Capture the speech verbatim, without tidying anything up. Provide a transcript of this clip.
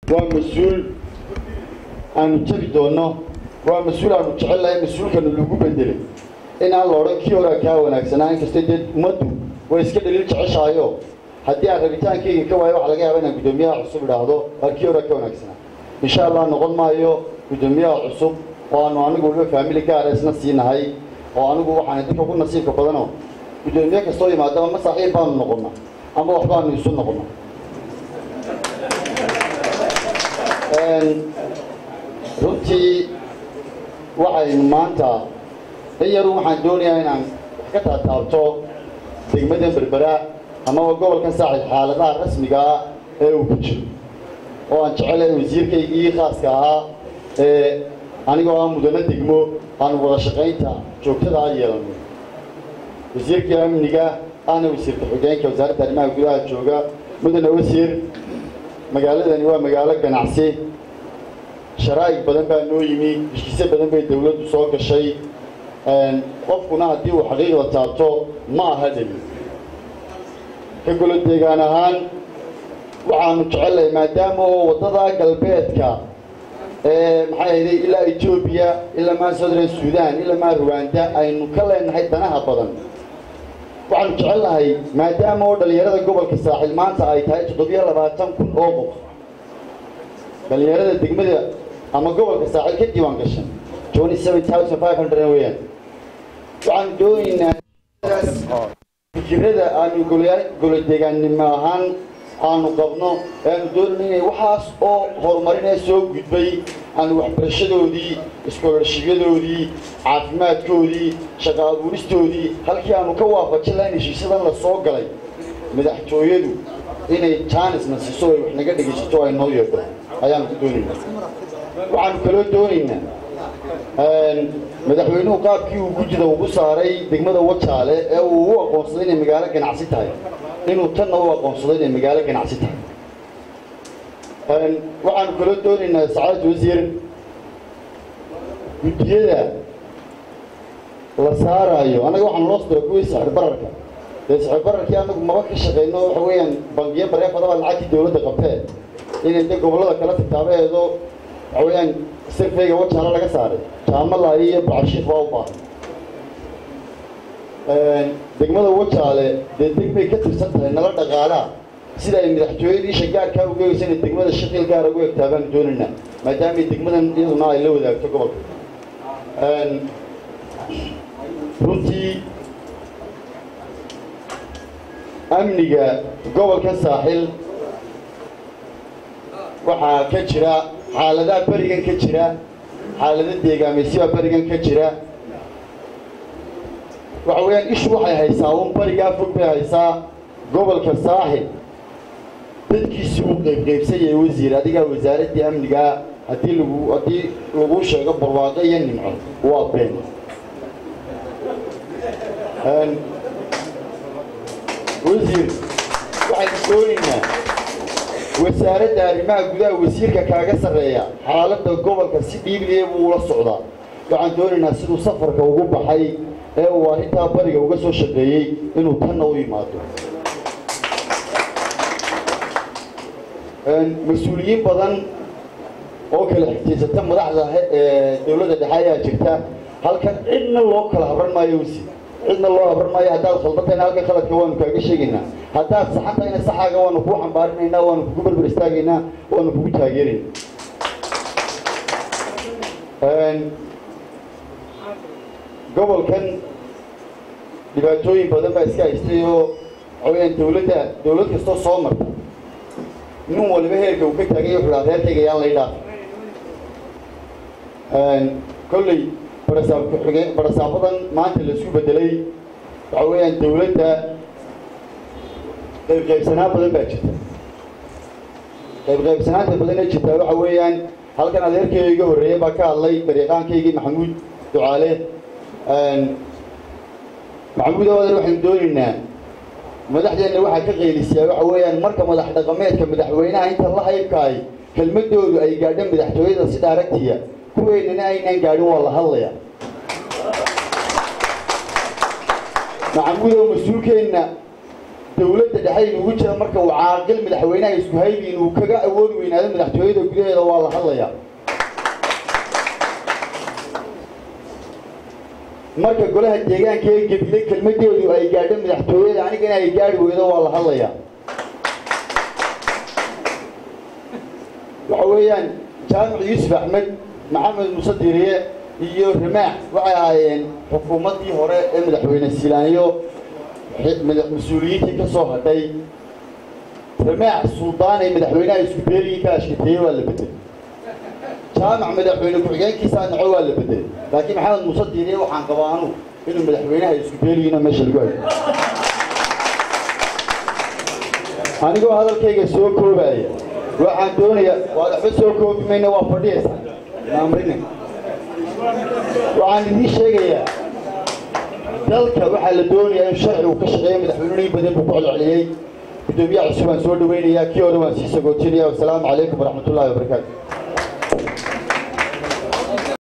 ومسؤول عن تبدونه ومسؤول عن تحلى مسؤول كانوا اللي بدله إن الله ركيه وركاه ونكسنا إنك استدد مدو ويسكت اللي تعيشه هدي عربيتان كي كواي واحد لقاه بينك بدمية عصب لهذا ركيه وركاه ونكسنا إن شاء الله نقول ما يو بدمية عصب وأنا أنا أقول له فاميلي كارثنا سينا هاي وأنا أقول وحنا تكون كل نصيب كقدنا بدمية كستوي ما دام ما صحيح بان نقولنا أما وحبان يسون نقولنا runtii waxaynu maanta in yar waxaan doonayaa inaan ka taataabto degmada berbera ama gobolka saaxil xaaladaha rasmiga ah ee uu ku jiro oo aan jecelahay wasiirkaygii khaaska ahaa ee anigoo aan mudane degmo aan wada shaqaynta joogtada ah yeelano wasiirka amniga ana wasiirka xogeenka wasaaradda arrimaha gudaha jooga mudane wasiir magaaladani waa magaalo ganacsi sharaa'ig badan baa noo yimi heshiisyo badan bay dawladdu soo gashay qofkuna haddii uu xaqiiqda taabto ma aha dhegi ka golo deegaan ahaan waxaanu jecelahay maadaama oo waddada galbeedka ee maxay ahayd ilaa etoobiya ilaa maa southern sudan ilaa maa ruwanda aynu ka leenahay danaha badan waxaanu jecelahay maadaama oo dhalinyarada gobolka saaxil maanta ay tahay toddobiyo labaatan kun oo qof dhalinyarada degmada ama gobolka saaxil ka diiwaan gashan twenty-seven thousand five hundred weeyaan waxaan doonaynaa fikirada aanu golo deegaannimo ahaan aanu qabno aanu doonayna inay waxaas oo horumarinaya soo gudbay aanu waxbarashadoodii iskoolashiyadoodii caafimaadkoodii shaqo abuuristoodii halkii aanu ka waafajin lahayn heshiisyadan la soo galay madaxtooyadu inay jaanisna siiso ay wax naga dhegaysato ay noo yeedho ayaanu ku doonaynaa waxaanu kaloo doonaynaa madaxweynuhu qaabkii uu gujida ugu saaray degmada wajaale ee uu u aqoonsaday inay magaalo ganacsi tahay inuu tanna u aqoonsado inay magaalo ganacsi tahay waxaanu kaloo doonaynaa sacaadad wasiir guddiyada la saaraayo annaga waxaanu loo sodora kuwii sixir bararka dee sixir bararkii annagu maba ka shaqayno waxa weeyaan bangiyo bareefadaba lacagtii dawladda qabtee inay de gobollada kala tagtaabaeedo waxa weeyaan sirfayga wajaale laga saaray jaamalaay iyo bacashiif waa u baahan degmada wajaale dee degmay ka tirsan tahay nala dhaqaalaa sida ay madaxtooyadii isha gaarkaa ugu eegaysa inay degmada shaqiil gaara ugu egtaa baanu doonaynaa maadaamay degmadan iyaduna ay la wadaagto gobolka runtii amniga gobolka saaxil waxaa ka jira xaaladaha berigan ka jira xaalado deegaamaysiyaa berigan ka jira waxa weeyaan ishu waxay haysaa un barigaa fog bay haysaa gobolka saaxil dadkiisi uu qaybqaybsan yahay wasiir adigaa wasaaraddii amnigaa haddii lagu haddii lagu sheego barwaaqo iyo nimco waa been wasiir waxaynu doonaynaa wasaaradda arrimaha gudaha wasiirka kaaga sarreeya xaaladda gobolka si dhiibliya buu ula socdaa waxaan doonaynaa siduu safarka ugu baxay ee uu arrintaa bariga uga soo shaqeeyey inuu tanna u yimaado mas-uuliyiin badan oo kala xigtaysata madaxda dawladda dhexe ayaa jirta halkan cidna loo kala habran maayo wasiir cidna loo habran maayo haddaad khaldantayna halka khaladka waanu kaaga sheegaynaa haddaad saxantayna saxaaga waanu kuu xambaarinaynaa waanu kugu berber istaagaynaa waanu kugu taageeraynaa gobolkan dhibaatooyin badan baa iska haystay oo waxaweyaan dawladda dawlad kastoo soo marta nin waliba heerka uu ka taagay wuxuu dhaha reerkayga yaan lay dhaaf kolley barasaab ku-xigeen barasaabadan maanta laisku bedelay waxa weeyaan dawladda qaybqaybsanaan badan baa jirta qaybqaybsanaanta badan ee jirtaa waxa weeyaan halkan adeerkayga iga horreeyay baa ka hadlay dariiqaankaygii maxamuud ducaale maxamuud awadan waxaynu doonaynaa madaxdeenna waxaa ka qeylisiyaa waxa weeyaan marka madax dhaqameedka madaxweynaha inta la haybkaay kelmadoodu ay gaadho madaxtooyada si dhaaragtiya kuweynana aynaan gaadhin waa la hadlayaa maxamuud oo mas-uulkeenna dawladda dhexe ugu jira marka uu caaqil madaxweynaha isku haybiin uu kaga awood weynaado madaxtooyada gudaheeda waa la hadlayaa marka golaha deegaanka ee gabilay kelmadeedu ay gaadho madaxtooyada anigana ay gaari weydo waa la hadlayaa waxa weeyaan jaamac yuusuf axmed maxamed muuse diiriye iyo ramaax waxay ahaayeen xukuumaddii hore ee madaxweyne silaanyo mas-uuliyiintii ka soo hadhay ramaax suldaan ay madaxweynaha isku beeliyi ka ashkateeye waa la bedelay jaamac madaxweyne ku-xigeenkiisaa naco waa la bedelay laakiin maxamed muuse diiriye waxaan qabaa anu inuu madaxweynaha isku beeliyiina meesha lagu hayo anigoo hadalkayga soo koobaya waxaan doonayaa waad waxba soo koobi mayna waa fadhiyaysa naamrina waxaan idiin sheegayaa dalka waxaa la doonayaa in sharcigu ka shaqeeyo madaxweynuhu in badan buu ku celceliyey gudoomiyaha cusub aan soo dhaweynayaa kii hore waan sii sagootinayaa wasalaamu calaykum waraxmatullaahi wabarakaatu